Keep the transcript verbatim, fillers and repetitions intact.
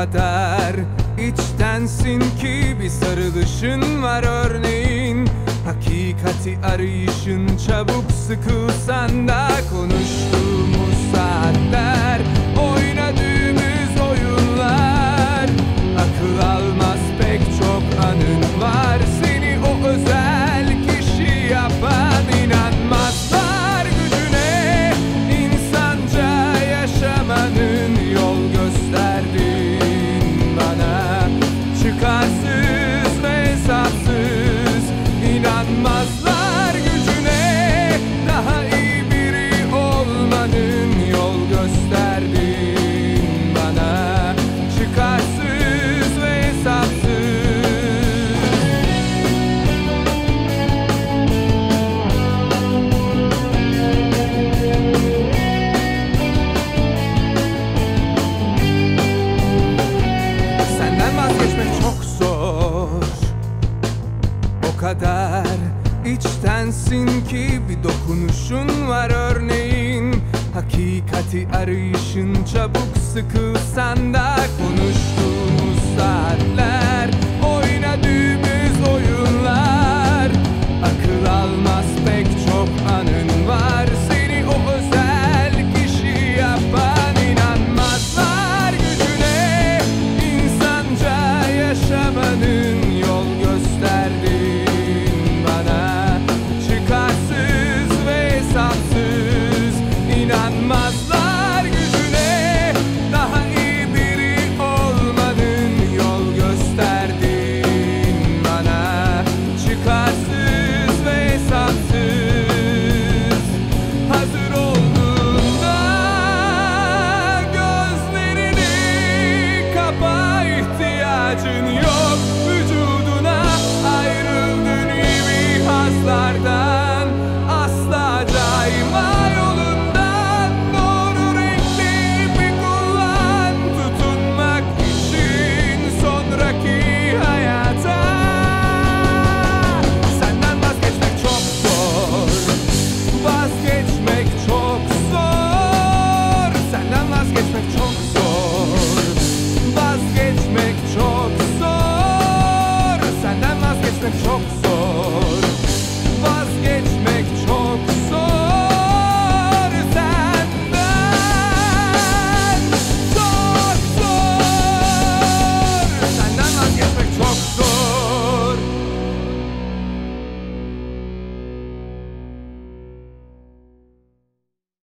kadar içtensin ki bir sarılışın var örneğin. Hakikati arayışın çabuk sıkılsan da konuştuğumuz saatler, oynadığımız oyunlar, akıl almaz pek çok anın var. Seni o özel kişi yapan, inanmazlar gücüne, insanca yaşamanın yol gösterdin bana. Çıkarsız ve hesapsız, inanmazlar gücüne, daha iyi biri olmanın yol gösterdin bana. Çıkarsız ve hesapsız. Senden vazgeçmek çok zor, o kadar içtensin ki bir dokunuşun var örneğin. Hakikati arayışın çabuk sıkılsan da konuştuğumuz saat